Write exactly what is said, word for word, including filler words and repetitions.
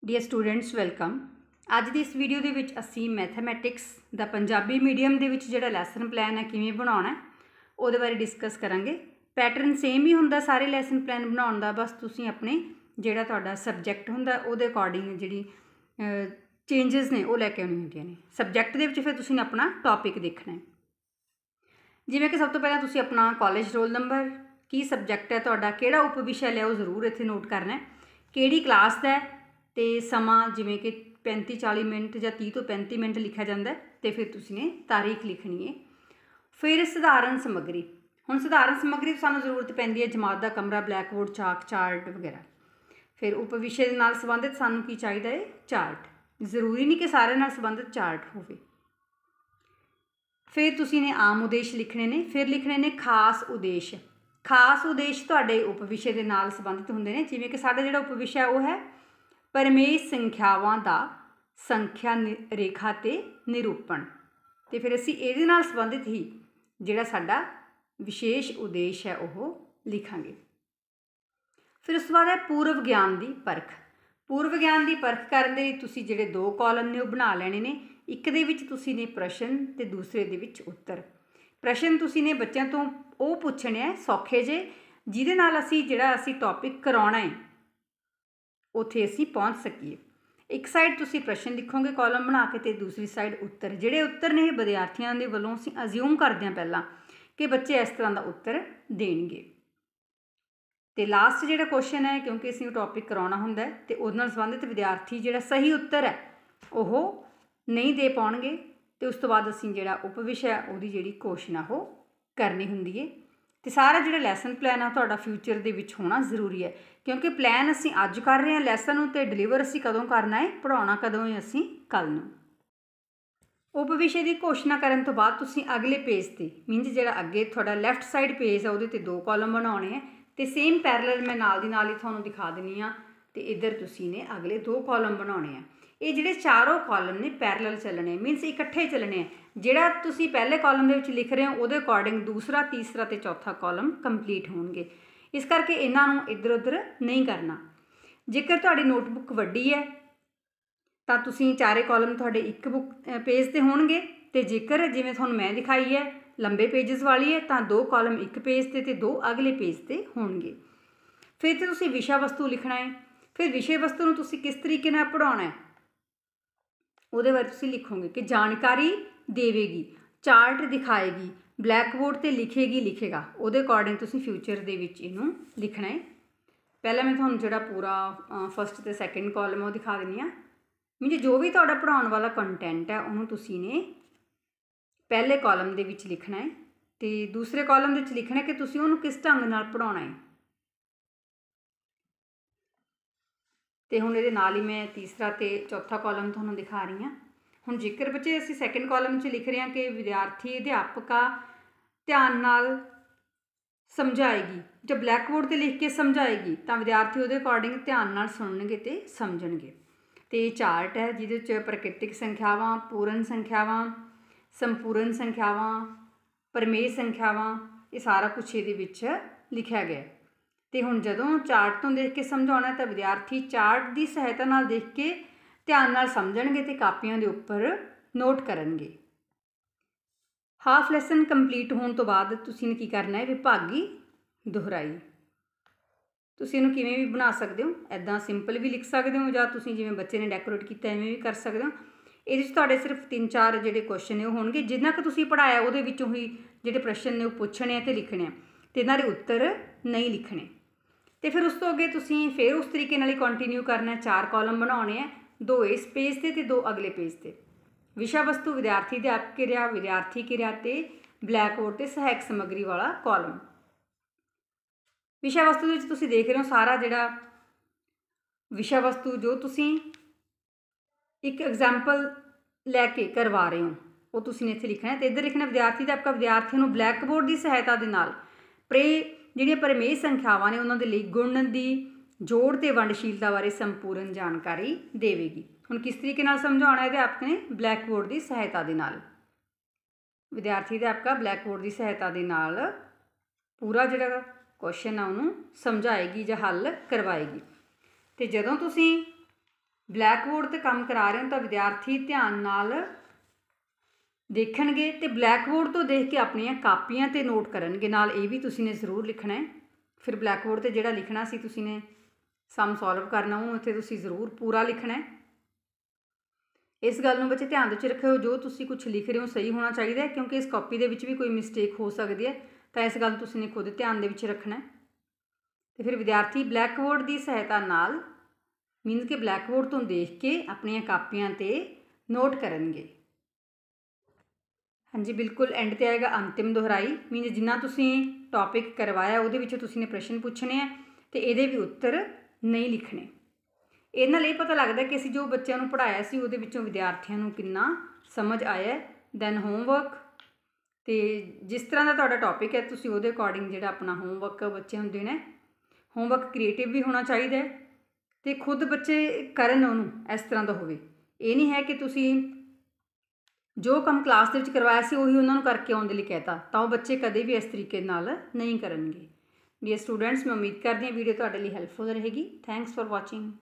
Dear students welcome. ਅੱਜ ਦੀ ਇਸ video ਦੇ ਵਿੱਚ ਅਸੀਂ ਮੈਥਮੈਟਿਕਸ ਦਾ ਪੰਜਾਬੀ ਮੀਡੀਅਮ ਦੇ ਵਿੱਚ ਜਿਹੜਾ ਲੈਸਨ ਪਲਾਨ ਹੈ ਕਿਵੇਂ ਬਣਾਉਣਾ ਉਹਦੇ ਬਾਰੇ ਡਿਸਕਸ ਕਰਾਂਗੇ। ਪੈਟਰਨ ਸੇਮ ਹੀ ਹੁੰਦਾ ਸਾਰੇ ਲੈਸਨ ਪਲਾਨ ਬਣਾਉਣ ਦਾ, ਬਸ ਤੁਸੀਂ ਆਪਣੇ ਜਿਹੜਾ ਤੁਹਾਡਾ ਸਬਜੈਕਟ ਹੁੰਦਾ ਉਹਦੇ ਅਕੋਰਡਿੰਗ ਜਿਹੜੀ ਚੇਂਜਸ ਨੇ ਉਹ ਲੈ ਕੇ ਆਉਣੀ ਹੁੰਦੀਆਂ ਨੇ। ਸਬਜੈਕਟ ਦੇ ਵਿੱਚ ਫਿਰ ਤੁਸੀਂ ਆਪਣਾ ਟੌਪਿਕ ਦੇਖਣਾ ਹੈ। ਜਿਵੇਂ ਕਿ ਸਭ ਤੋਂ ਪਹਿਲਾਂ ਤੁਸੀਂ ਆਪਣਾ ਕਾਲਜ ਰੋਲ ਨੰਬਰ, ਕੀ ਸਬਜੈਕਟ ਹੈ ਤੁਹਾਡਾ, ਕਿਹੜਾ ਉਪ ਵਿਸ਼ਾ ਲਿਆ ਉਹ ਜ਼ਰੂਰ ਇੱਥੇ ਨੋਟ ਕਰਨਾ ਹੈ, ਕਿਹੜੀ ਕਲਾਸ ਦਾ ਤੇ ਸਮਾਂ ਜਿਵੇਂ ਕਿ ਪੈਂਤੀ ਚਾਲੀ ਮਿੰਟ ਜਾਂ ਤੀਹ ਤੋਂ ਪੈਂਤੀ ਮਿੰਟ ਲਿਖਿਆ ਜਾਂਦਾ ਤੇ ਫਿਰ ਤੁਸੀਂ ਨੇ ਤਾਰੀਖ ਲਿਖਣੀ ਹੈ। ਫਿਰ ਸਧਾਰਨ ਸਮੱਗਰੀ, ਹੁਣ ਸਧਾਰਨ ਸਮੱਗਰੀ ਸਾਨੂੰ ਜ਼ਰੂਰਤ ਪੈਂਦੀ ਹੈ ਜਮਾਤ ਦਾ ਕਮਰਾ, ਬਲੈਕ ਬੋਰਡ, ਚਾਕ, ਚਾਰਟ ਵਗੈਰਾ। ਫਿਰ ਉਪ ਵਿਸ਼ੇ ਦੇ ਨਾਲ ਸੰਬੰਧਿਤ ਸਾਨੂੰ ਕੀ ਚਾਹੀਦਾ ਹੈ, ਚਾਰਟ। ਜ਼ਰੂਰੀ ਨਹੀਂ ਕਿ ਸਾਰਿਆਂ ਨਾਲ ਸੰਬੰਧਿਤ ਚਾਰਟ ਹੋਵੇ। ਫਿਰ ਤੁਸੀਂ ਨੇ ਆਮ ਉਦੇਸ਼ ਲਿਖਣੇ ਨੇ, ਫਿਰ ਲਿਖਣੇ ਨੇ ਖਾਸ ਉਦੇਸ਼। ਖਾਸ ਉਦੇਸ਼ ਤੁਹਾਡੇ ਉਪ ਵਿਸ਼ੇ ਦੇ ਨਾਲ ਸੰਬੰਧਿਤ ਹੁੰਦੇ ਨੇ। ਜਿਵੇਂ ਕਿ ਸਾਡਾ ਜਿਹੜਾ ਉਪ ਵਿਸ਼ਾ ਉਹ ਹੈ ਪਰਮੇਯ ਸੰਖਿਆਵਾਂ ਦਾ ਸੰਖਿਆ ਰੇਖਾ ਤੇ ਨਿਰੂਪਣ, ਤੇ ਫਿਰ ਅਸੀਂ ਇਹਦੇ ਨਾਲ ਸੰਬੰਧਿਤ ਹੀ ਜਿਹੜਾ ਸਾਡਾ ਵਿਸ਼ੇਸ਼ ਉਦੇਸ਼ ਹੈ ਉਹ ਲਿਖਾਂਗੇ। ਫਿਰ ਉਸ ਤੋਂ ਬਾਅਦ ਹੈ ਪੂਰਵ ਗਿਆਨ ਦੀ ਪਰਖ। ਪੂਰਵ ਗਿਆਨ ਦੀ ਪਰਖ ਕਰਨ ਦੇ ਲਈ ਤੁਸੀਂ ਜਿਹੜੇ ਦੋ ਕਾਲਮ ਨੇ ਉਹ ਬਣਾ ਲੈਣੇ ਨੇ। ਇੱਕ ਦੇ ਵਿੱਚ ਤੁਸੀਂ ਨੇ ਪ੍ਰਸ਼ਨ ਤੇ ਦੂਸਰੇ ਦੇ ਵਿੱਚ ਉੱਤਰ। ਪ੍ਰਸ਼ਨ ਤੁਸੀਂ ਨੇ ਬੱਚਿਆਂ ਤੋਂ ਉਹ ਪੁੱਛਣੇ ਆ ਸੌਖੇ ਜੇ ਜਿਹਦੇ ਨਾਲ ਅਸੀਂ ਜਿਹੜਾ ਅਸੀਂ ਟੌਪਿਕ ਕਰਾਉਣਾ ਹੈ ਉੱਥੇ ਅਸੀਂ ਪਹੁੰਚ ਸਕੀਏ। ਇੱਕ ਸਾਈਡ ਤੁਸੀਂ ਪ੍ਰਸ਼ਨ ਲਿਖੋਗੇ ਕਾਲਮ ਬਣਾ ਕੇ ਤੇ ਦੂਸਰੀ ਸਾਈਡ ਉੱਤਰ। ਜਿਹੜੇ ਉੱਤਰ ਨੇ ਇਹ ਵਿਦਿਆਰਥੀਆਂ ਦੇ ਵੱਲੋਂ ਅਸੀਂ ਅਜ਼ਿਊਮ ਕਰਦੇ ਹਾਂ ਪਹਿਲਾਂ ਕਿ ਬੱਚੇ ਇਸ ਤਰ੍ਹਾਂ ਦਾ ਉੱਤਰ ਦੇਣਗੇ। ਤੇ ਲਾਸਟ ਜਿਹੜਾ ਕੁਐਸਚਨ ਹੈ, ਕਿਉਂਕਿ ਅਸੀਂ ਉਹ ਟੌਪਿਕ ਕਰਾਉਣਾ ਹੁੰਦਾ ਤੇ ਉਹਦੇ ਨਾਲ ਸੰਬੰਧਿਤ ਵਿਦਿਆਰਥੀ ਜਿਹੜਾ ਸਹੀ ਉੱਤਰ ਹੈ ਉਹ ਨਹੀਂ ਦੇ ਪਾਉਣਗੇ ਤੇ ਉਸ ਤੋਂ ਬਾਅਦ ਅਸੀਂ ਜਿਹੜਾ ਉਪ ਵਿਸ਼ਾ ਉਹਦੀ ਜਿਹੜੀ ਕੁਐਸਚਨ ਆ ਉਹ ਕਰਨੀ ਹੁੰਦੀ ਹੈ। ਤੇ ਸਾਰਾ ਜਿਹੜਾ ਲੈਸਨ ਪਲਾਨ ਆ ਤੁਹਾਡਾ ਫਿਊਚਰ ਦੇ ਵਿੱਚ ਹੋਣਾ ਜ਼ਰੂਰੀ ਹੈ, ਕਿਉਂਕਿ ਪਲਾਨ ਅਸੀਂ ਅੱਜ ਕਰ ਰਹੇ ਹਾਂ ਲੈਸਨ ਨੂੰ ਤੇ ਡਿਲੀਵਰ ਅਸੀਂ ਕਦੋਂ ਕਰਨਾ ਹੈ, ਪੜ੍ਹਾਉਣਾ ਕਦੋਂ ਹੈ ਅਸੀਂ ਕੱਲ੍ਹ ਨੂੰ। ਉਪ ਵਿਸ਼ੇ ਦੀ ਘੋਸ਼ਣਾ ਕਰਨ ਤੋਂ ਬਾਅਦ ਤੁਸੀਂ ਅਗਲੇ ਪੇਜ 'ਤੇ ਮੀਨਜ਼ ਜਿਹੜਾ ਅੱਗੇ ਤੁਹਾਡਾ ਲੈਫਟ ਸਾਈਡ ਪੇਜ ਆ ਉਹਦੇ 'ਤੇ ਦੋ ਕਾਲਮ ਬਣਾਉਣੇ ਹੈ ਤੇ ਸੇਮ ਪੈਰਲਲ ਮੈਂ ਨਾਲ ਦੀ ਨਾਲ ਹੀ ਤੁਹਾਨੂੰ ਦਿਖਾ ਦਿੰਦੀ ਹਾਂ। ਤੇ ਇੱਧਰ ਤੁਸੀਂ ਨੇ ਅਗਲੇ ਦੋ ਕਾਲਮ ਬਣਾਉਣੇ ਆ। ਇਹ ਜਿਹੜੇ ਚਾਰੋਂ ਕਾਲਮ ਨੇ ਪੈਰਲਲ ਚੱਲਣੇ, ਮੀਨਸ ਇਕੱਠੇ ਚੱਲਣੇ ਆ। ਜਿਹੜਾ ਤੁਸੀਂ ਪਹਿਲੇ ਕਾਲਮ ਦੇ ਵਿੱਚ ਲਿਖ ਰਹੇ ਹੋ ਉਹਦੇ ਅਕੋਰਡਿੰਗ ਦੂਸਰਾ, ਤੀਸਰਾ ਤੇ ਚੌਥਾ ਕਾਲਮ ਕੰਪਲੀਟ ਹੋਣਗੇ। ਇਸ ਕਰਕੇ ਇਹਨਾਂ ਨੂੰ ਇੱਧਰ ਉੱਧਰ ਨਹੀਂ ਕਰਨਾ। ਜੇਕਰ ਤੁਹਾਡੀ ਨੋਟਬੁੱਕ ਵੱਡੀ ਹੈ ਤਾਂ ਤੁਸੀਂ ਚਾਰੇ ਕਾਲਮ ਤੁਹਾਡੇ ਇੱਕ ਬੁੱਕ ਪੇਜ 'ਤੇ ਹੋਣਗੇ, ਅਤੇ ਜੇਕਰ ਜਿਵੇਂ ਤੁਹਾਨੂੰ ਮੈਂ ਦਿਖਾਈ ਹੈ ਲੰਬੇ ਪੇਜਸ ਵਾਲੀ ਹੈ ਤਾਂ ਦੋ ਕਾਲਮ ਇੱਕ ਪੇਜ 'ਤੇ ਅਤੇ ਦੋ ਅਗਲੇ ਪੇਜ 'ਤੇ ਹੋਣਗੇ। ਫਿਰ ਤੇ ਤੁਸੀਂ ਵਿਸ਼ਾ ਵਸਤੂ ਲਿਖਣਾ ਹੈ। ਫਿਰ ਵਿਸ਼ੇ ਵਸਤੂ ਨੂੰ ਤੁਸੀਂ ਕਿਸ ਤਰੀਕੇ ਨਾਲ ਪੜ੍ਹਾਉਣਾ ਹੈ ਉਹਦੇ ਬਾਰੇ ਤੁਸੀਂ ਲਿਖੋਗੇ ਕਿ ਜਾਣਕਾਰੀ ਦੇਵੇਗੀ, ਚਾਰਟ ਦਿਖਾਏਗੀ, ਬਲੈਕ ਬੋਰਡ 'ਤੇ ਲਿਖੇਗੀ ਲਿਖੇਗਾ। ਉਹਦੇ ਅਕੋਰਡਿੰਗ ਤੁਸੀਂ ਫਿਊਚਰ ਦੇ ਵਿੱਚ ਇਹਨੂੰ ਲਿਖਣਾ ਹੈ। ਪਹਿਲਾਂ ਮੈਂ ਤੁਹਾਨੂੰ ਜਿਹੜਾ ਪੂਰਾ ਫਸਟ ਅਤੇ ਸੈਕਿੰਡ ਕਾਲਮ ਉਹ ਦਿਖਾ ਦਿੰਦੀ ਹਾਂ। ਮੀਨਜ਼ ਜੋ ਵੀ ਤੁਹਾਡਾ ਪੜ੍ਹਾਉਣ ਵਾਲਾ ਕੰਟੈਂਟ ਹੈ ਉਹਨੂੰ ਤੁਸੀਂ ਨੇ ਪਹਿਲੇ ਕਾਲਮ ਦੇ ਵਿੱਚ ਲਿਖਣਾ ਹੈ ਅਤੇ ਦੂਸਰੇ ਕਾਲਮ ਦੇ ਵਿੱਚ ਲਿਖਣਾ ਕਿ ਤੁਸੀਂ ਉਹਨੂੰ ਕਿਸ ਢੰਗ ਨਾਲ ਪੜ੍ਹਾਉਣਾ ਹੈ। ਅਤੇ ਹੁਣ ਇਹਦੇ ਨਾਲ ਹੀ ਮੈਂ ਤੀਸਰਾ ਅਤੇ ਚੌਥਾ ਕਾਲਮ ਤੁਹਾਨੂੰ ਦਿਖਾ ਰਹੀ ਹਾਂ। ਹੁਣ ਜੇਕਰ ਬੱਚੇ ਅਸੀਂ ਸੈਕਿੰਡ ਕਾਲਮ 'ਚ ਲਿਖ ਰਹੇ ਹਾਂ ਕਿ ਵਿਦਿਆਰਥੀ ਅਧਿਆਪਕਾ ਧਿਆਨ ਨਾਲ ਸਮਝਾਏਗੀ ਜਾਂ ਬਲੈਕ ਬੋਰਡ 'ਤੇ ਲਿਖ ਕੇ ਸਮਝਾਏਗੀ ਤਾਂ ਵਿਦਿਆਰਥੀ ਉਹਦੇ ਅਕੋਰਡਿੰਗ ਧਿਆਨ ਨਾਲ ਸੁਣਨਗੇ ਅਤੇ ਸਮਝਣਗੇ। ਅਤੇ ਚਾਰਟ ਹੈ ਜਿਹਦੇ 'ਚ ਪ੍ਰਕਿਰਤਿਕ ਸੰਖਿਆਵਾਂ, ਪੂਰਨ ਸੰਖਿਆਵਾਂ, ਸੰਪੂਰਨ ਸੰਖਿਆਵਾਂ, ਪਰਮੇਯ ਸੰਖਿਆਵਾਂ, ਇਹ ਸਾਰਾ ਕੁਛ ਇਹਦੇ ਵਿੱਚ ਲਿਖਿਆ ਗਿਆ। ਅਤੇ ਹੁਣ ਜਦੋਂ ਚਾਰਟ ਤੋਂ ਦੇਖ ਕੇ ਸਮਝਾਉਣਾ ਤਾਂ ਵਿਦਿਆਰਥੀ ਚਾਰਟ ਦੀ ਸਹਾਇਤਾ ਨਾਲ ਦੇਖ ਕੇ ਧਿਆਨ ਨਾਲ ਸਮਝਣਗੇ ਅਤੇ ਕਾਪੀਆਂ ਦੇ ਉੱਪਰ ਨੋਟ ਕਰਨਗੇ। ਹਾਫ ਲੈਸਨ ਕੰਪਲੀਟ ਹੋਣ ਤੋਂ ਬਾਅਦ ਤੁਸੀਂ ਨੇ ਕੀ ਕਰਨਾ ਹੈ, ਵਿਭਾਗੀ ਦੁਹਰਾਈ। ਤੁਸੀਂ ਇਹਨੂੰ ਕਿਵੇਂ ਵੀ ਬਣਾ ਸਕਦੇ ਹੋ, ਇੱਦਾਂ ਸਿੰਪਲ ਵੀ ਲਿਖ ਸਕਦੇ ਹੋ ਜਾਂ ਤੁਸੀਂ ਜਿਵੇਂ ਬੱਚੇ ਨੇ ਡੈਕੋਰੇਟ ਕੀਤਾ ਐਵੇਂ ਵੀ ਕਰ ਸਕਦੇ ਹੋ। ਇਹਦੇ 'ਚ ਤੁਹਾਡੇ ਸਿਰਫ ਤਿੰਨ ਚਾਰ ਜਿਹੜੇ ਕੁਐਸਚਨ ਨੇ ਉਹ ਹੋਣਗੇ। ਜਿੰਨਾ ਕੁ ਤੁਸੀਂ ਪੜ੍ਹਾਇਆ ਉਹਦੇ ਵਿੱਚੋਂ ਹੀ ਜਿਹੜੇ ਪ੍ਰਸ਼ਨ ਨੇ ਉਹ ਪੁੱਛਣੇ ਆ ਅਤੇ ਲਿਖਣੇ ਆ ਅਤੇ ਇਹਨਾਂ ਦੇ ਉੱਤਰ ਨਹੀਂ ਲਿਖਣੇ। ਅਤੇ ਫਿਰ ਉਸ ਤੋਂ ਅੱਗੇ ਤੁਸੀਂ ਫਿਰ ਉਸ ਤਰੀਕੇ ਨਾਲ ਹੀ ਕੰਟੀਨਿਊ ਕਰਨਾ। ਚਾਰ ਕਾਲਮ ਬਣਾਉਣੇ ਆ, ਦੋ ਇਸ ਪੇਜ 'ਤੇ ਅਤੇ ਦੋ ਅਗਲੇ ਪੇਜ 'ਤੇ। ਵਿਸ਼ਾ ਵਸਤੂ ਵਿਦਿਆਰਥੀ ਅਧਿਆਪਕ ਕਿਰਿਆ, ਵਿਦਿਆਰਥੀ ਕਿਰਿਆ ਅਤੇ ਬਲੈਕ ਬੋਰਡ 'ਤੇ ਸਹਾਇਕ ਸਮੱਗਰੀ ਵਾਲਾ ਕਾਲਮ। ਵਿਸ਼ਾ ਵਸਤੂ ਦੇ ਵਿੱਚ ਤੁਸੀਂ ਦੇਖ ਰਹੇ ਹੋ ਸਾਰਾ ਜਿਹੜਾ ਵਿਸ਼ਾ ਵਸਤੂ ਜੋ ਤੁਸੀਂ ਇੱਕ ਐਗਜ਼ਾਮਪਲ ਲੈ ਕੇ ਕਰਵਾ ਰਹੇ ਹੋ ਉਹ ਤੁਸੀਂ ਨੇ ਇੱਥੇ ਲਿਖਣਾ। ਅਤੇ ਇੱਧਰ ਲਿਖਣਾ ਵਿਦਿਆਰਥੀ ਅਧਿਆਪਕ ਵਿਦਿਆਰਥੀਆਂ ਨੂੰ ਬਲੈਕ ਬੋਰਡ ਦੀ ਸਹਾਇਤਾ ਦੇ ਨਾਲ ਪ੍ਰੇ ਜਿਹੜੀਆਂ ਪਰਮੇਯ ਸੰਖਿਆਵਾਂ ਨੇ ਉਹਨਾਂ ਦੇ ਲਈ ਗੁਣ ਦੀ ਜੋੜ ਅਤੇ ਵੰਡਸ਼ੀਲਤਾ ਬਾਰੇ ਸੰਪੂਰਨ ਜਾਣਕਾਰੀ ਦੇਵੇਗੀ। ਹੁਣ ਕਿਸ ਤਰੀਕੇ ਨਾਲ ਸਮਝਾਉਣਾ ਅਧਿਆਪਕ ਨੇ, ਬਲੈਕ ਬੋਰਡ ਦੀ ਸਹਾਇਤਾ ਦੇ ਨਾਲ। ਵਿਦਿਆਰਥੀ ਅਧਿਆਪਕਾ ਬਲੈਕ ਬੋਰਡ ਦੀ ਸਹਾਇਤਾ ਦੇ ਨਾਲ ਪੂਰਾ ਜਿਹੜਾ ਕੁਐਸਚਨ ਆ ਉਹਨੂੰ ਸਮਝਾਏਗੀ ਜਾਂ ਹੱਲ ਕਰਵਾਏਗੀ। ਅਤੇ ਜਦੋਂ ਤੁਸੀਂ ਬਲੈਕ ਬੋਰਡ 'ਤੇ ਕੰਮ ਕਰਾ ਰਹੇ ਹੋ ਤਾਂ ਵਿਦਿਆਰਥੀ ਧਿਆਨ ਨਾਲ ਦੇਖਣਗੇ ਅਤੇ ਬਲੈਕ ਬੋਰਡ ਤੋਂ ਦੇਖ ਕੇ ਆਪਣੀਆਂ ਕਾਪੀਆਂ 'ਤੇ ਨੋਟ ਕਰਨਗੇ। ਨਾਲ ਇਹ ਵੀ ਤੁਸੀਂ ਨੇ ਜ਼ਰੂਰ ਲਿਖਣਾ ਹੈ। ਫਿਰ ਬਲੈਕ ਬੋਰਡ 'ਤੇ ਜਿਹੜਾ ਲਿਖਣਾ ਸੀ ਤੁਸੀਂ ਨੇ ਸਮ ਸੋਲਵ ਕਰਨਾ, ਉਹਨੂੰ ਇੱਥੇ ਤੁਸੀਂ ਜ਼ਰੂਰ ਪੂਰਾ ਲਿਖਣਾ ਹੈ। ਇਸ ਗੱਲ ਨੂੰ ਬੱਚੇ ਧਿਆਨ ਵਿੱਚ ਰੱਖਿਓ, ਜੋ ਤੁਸੀਂ ਕੁਝ ਲਿਖ ਰਹੇ ਹੋ ਸਹੀ ਹੋਣਾ ਚਾਹੀਦਾ ਹੈ, ਕਿਉਂਕਿ ਇਸ ਕਾਪੀ ਦੇ ਵਿੱਚ ਵੀ ਕੋਈ ਮਿਸਟੇਕ ਹੋ ਸਕਦੀ ਹੈ, ਤਾਂ ਇਸ ਗੱਲ ਤੁਸੀਂ ਨੇ ਖੁਦ ਧਿਆਨ ਦੇ ਵਿੱਚ ਰੱਖਣਾ ਹੈ। ਅਤੇ ਫਿਰ ਵਿਦਿਆਰਥੀ ਬਲੈਕ ਬੋਰਡ ਦੀ ਸਹਾਇਤਾ ਨਾਲ ਮੀਨਸ ਕਿ ਬਲੈਕ ਬੋਰਡ ਤੋਂ ਦੇਖ ਕੇ ਆਪਣੀਆਂ ਕਾਪੀਆਂ 'ਤੇ ਨੋਟ ਕਰਨਗੇ। ਹਾਂਜੀ, ਬਿਲਕੁਲ ਐਂਡ 'ਤੇ ਆਏਗਾ ਅੰਤਿਮ ਦੁਹਰਾਈ, ਮੀਨਸ ਜਿੰਨਾ ਤੁਸੀਂ ਟੌਪਿਕ ਕਰਵਾਇਆ ਉਹਦੇ ਵਿੱਚੋਂ ਤੁਸੀਂ ਨੇ ਪ੍ਰਸ਼ਨ ਪੁੱਛਣੇ ਆ ਅਤੇ ਇਹਦੇ ਵੀ ਉੱਤਰ ਨਹੀਂ ਲਿਖਣੇ। ਇਹਦੇ ਨਾਲ ਇਹ ਪਤਾ ਲੱਗਦਾ ਕਿ ਅਸੀਂ ਜੋ ਬੱਚਿਆਂ ਨੂੰ ਪੜ੍ਹਾਇਆ ਸੀ ਉਹਦੇ ਵਿੱਚੋਂ ਵਿਦਿਆਰਥੀਆਂ ਨੂੰ ਕਿੰਨਾ ਸਮਝ ਆਇਆ। ਦੈਨ ਹੋਮਵਰਕ, ਅਤੇ ਜਿਸ ਤਰ੍ਹਾਂ ਦਾ ਤੁਹਾਡਾ ਟੌਪਿਕ ਹੈ ਤੁਸੀਂ ਉਹਦੇ ਅਕੋਰਡਿੰਗ ਜਿਹੜਾ ਆਪਣਾ ਹੋਮਵਰਕ ਬੱਚਿਆਂ ਨੂੰ ਦੇਣਾ। ਹੋਮਵਰਕ ਕ੍ਰੀਏਟਿਵ ਵੀ ਹੋਣਾ ਚਾਹੀਦਾ ਹੈ ਅਤੇ ਖੁਦ ਬੱਚੇ ਕਰਨ, ਉਹਨੂੰ ਇਸ ਤਰ੍ਹਾਂ ਦਾ ਹੋਵੇ। ਇਹ ਨਹੀਂ ਹੈ ਕਿ ਤੁਸੀਂ ਜੋ ਕੰਮ ਕਲਾਸ ਦੇ ਵਿੱਚ ਕਰਵਾਇਆ ਸੀ ਉਹੀ ਉਹਨਾਂ ਨੂੰ ਕਰਕੇ ਆਉਣ ਦੇ ਲਈ ਕਹਿਤਾ, ਤਾਂ ਉਹ ਬੱਚੇ ਕਦੇ ਵੀ ਇਸ ਤਰੀਕੇ ਨਾਲ ਨਹੀਂ ਕਰਨਗੇ। ਡੀਅਰ ਸਟੂਡੈਂਟਸ, ਮੈਂ ਉਮੀਦ ਕਰਦੀ ਹਾਂ ਵੀਡੀਓ ਤੁਹਾਡੇ ਲਈ ਹੈਲਪਫੁਲ ਰਹੇਗੀ। Thanks for watching.